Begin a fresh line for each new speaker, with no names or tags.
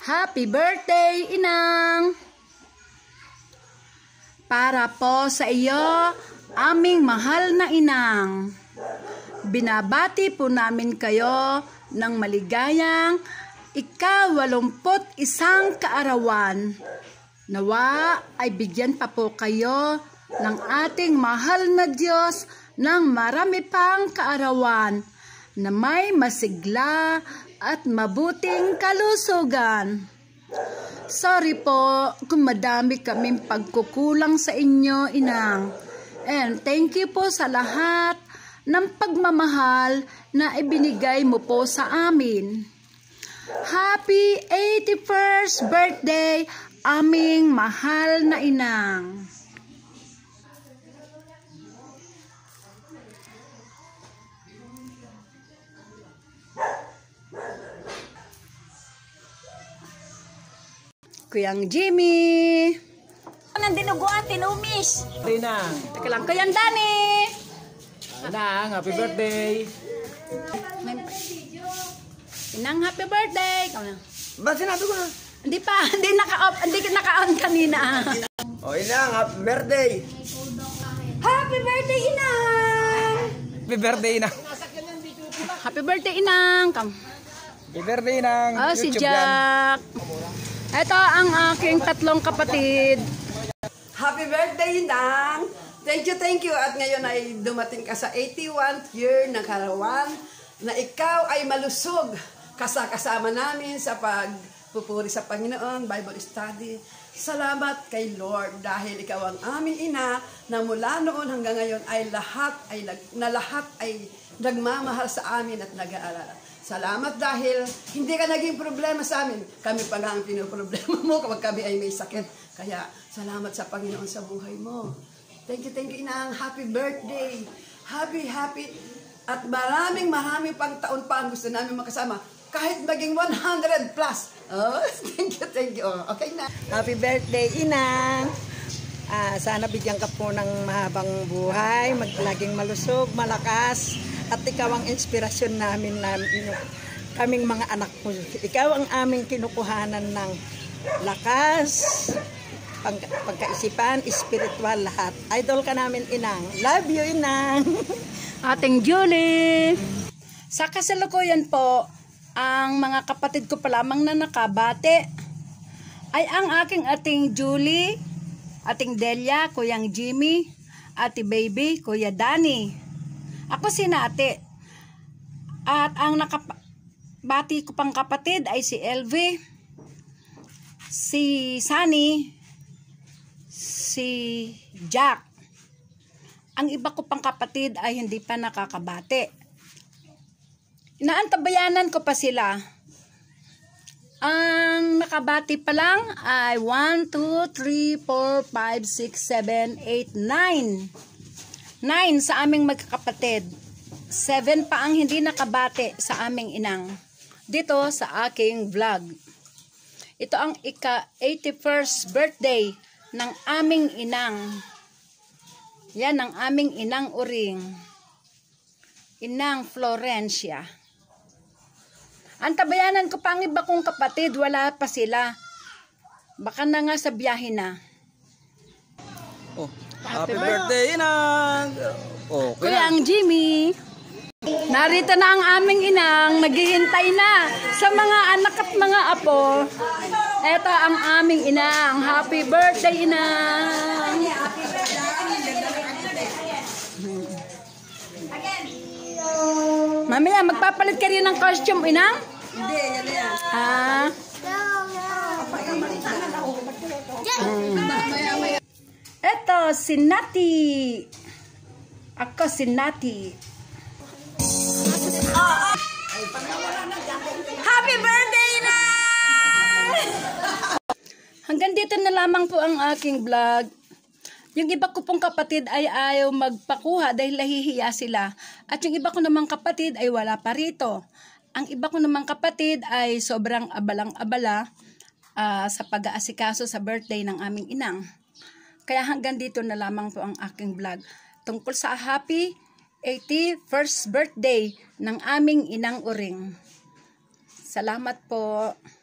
Happy birthday, Inang! Para po sa iyo, aming mahal na Inang. Binabati po namin kayo ng maligayang ika-81 kaarawan. Nawa ay bigyan pa po kayo ng ating mahal na Diyos ng marami pang kaarawan na may masigla at mabuting kalusugan. Sorry po kung madami kaming pagkukulang sa inyo, Inang. And thank you po sa lahat ng pagmamahal na ibinigay mo po sa amin. Happy 81st birthday, aming mahal na Inang. Kuyang Jimmy.
Nang dinuguan, tinumis.
Inang.
Teka lang, Kuyang Danny.
Inang, happy birthday.
Inang, happy birthday.
Ba't sinabi ko na?
Hindi pa, hindi naka-on kanina.
Oh, Inang, happy birthday.
Happy birthday, Inang.
Happy birthday, Inang.
Happy birthday, Inang.
Happy birthday, Inang.
Oh, si
YouTube
Jack. Ito ang aking tatlong kapatid.
Happy birthday, Inang! Thank you. At ngayon ay dumating ka sa 81th year ng kaarawan na ikaw ay malusog kasama namin sa pagpupuri sa Panginoon, Bible study. Salamat kay Lord dahil ikaw ang aming ina na mula noon hanggang ngayon ay lahat ay nagmamahal sa amin at nag-aalala. Salamat dahil hindi ka naging problema sa amin. Kami pa nga ang pinoproblema mo kapag kami ay may sakit. Kaya salamat sa Panginoon sa buhay mo. Thank you, Inang. Happy birthday. Happy. At maraming pang taon pa ang gusto namin makasama. Kahit maging 100 plus. Oh, thank you. Oh, okay na.
Happy birthday, Inang. Sana bigyan ka po ng mahabang buhay, laging malusog, malakas, at ikaw ang inspirasyon namin, kaming mga anak mo. Ikaw ang aming kinukuhanan ng lakas, pagkaisipan, espiritual, lahat. Idol ka namin, Inang. Love you, Inang.
Ating Julie. Sa kasalukuyan po, ang mga kapatid ko pa lamang na nakabate ay ang ating Julie, ating Delia, Kuyang Jimmy, ate Baby, Kuya Danny. Ako si Nate. At ang nakabati ko pang kapatid ay si Elvie, si Sunny, si Jack. Ang iba ko pang kapatid ay hindi pa nakakabate. Inaantabayanan ko pa sila. Ang nakabati pa lang ay 1, 2, 3, 4, 5, 6, 7, 8, 9. 9 sa aming magkakapatid. 7 pa ang hindi nakabati sa aming inang. Dito sa aking vlog. Ito ang ika-81st birthday ng aming inang. Yan ang aming inang uring. Inang Florencia. Antabayanan ko pa ang iba kong kapatid, wala pa sila. Baka na nga sa biyahe na.
Oh, happy birthday, Inang. Oh,
Kuya ang Jimmy. Narito na ang aming inang, naghihintay na sa mga anak at mga apo. Ito ang aming inang. Happy birthday, Inang. Mamaya, magpapalit ka rin ng costume, Inang?
Hindi, yan.
Eto, si Nati. Ako si Nati.
Happy birthday, Inang!
Hanggang dito na lamang po ang aking vlog. Yung iba ko pong kapatid ay ayaw magpakuha dahil nahihiya sila. At yung iba ko namang kapatid ay wala pa rito. Ang iba ko namang kapatid ay sobrang abalang-abala sa pag-aasikaso sa birthday ng aming inang. Kaya hanggang dito na lamang po ang aking vlog. Tungkol sa happy 81st birthday ng aming inang uring. Salamat po.